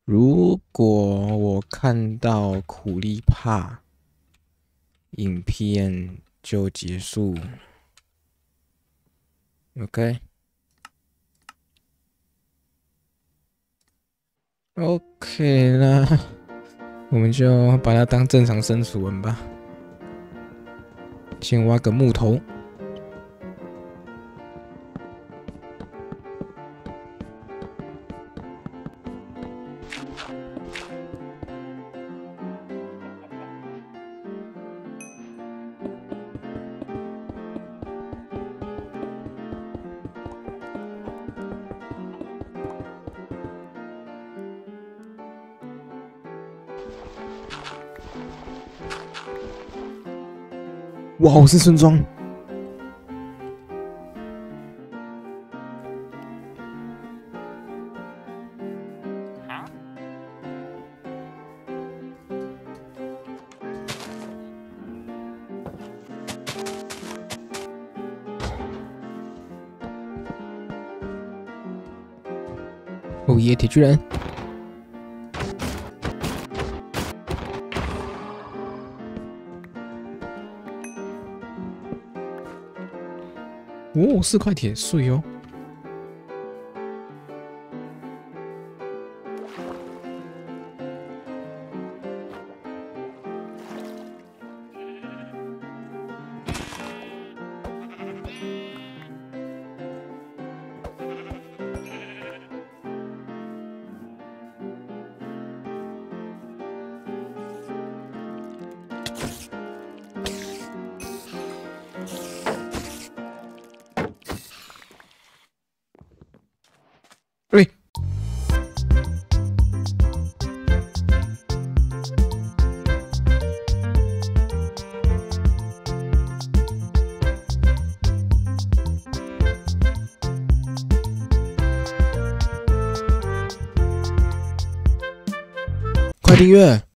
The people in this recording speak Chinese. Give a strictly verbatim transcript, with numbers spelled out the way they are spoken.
如果我看到苦力怕，影片就结束。OK，OK，、OK, 那我们就把它当正常生存吧。先挖个木头。哇，我是村庄。哦耶，铁巨人！哦，四块铁碎哦。喂，快订阅！